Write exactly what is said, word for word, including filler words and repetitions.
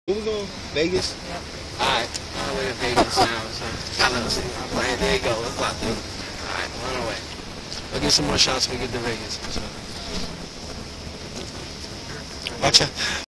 Where we going? Vegas? Yep. Alright, on our way to Vegas now. So, I know, see, I'm playing. There you go. Let's lock in. Alright, on our way. We'll get some more shots when we get to Vegas. So. Watch out.